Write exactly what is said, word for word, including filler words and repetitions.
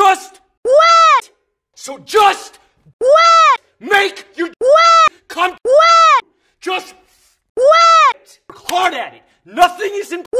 just wet. So just wet. Make your wet. Come wet. Just wet. work hard at it. Nothing is impossible.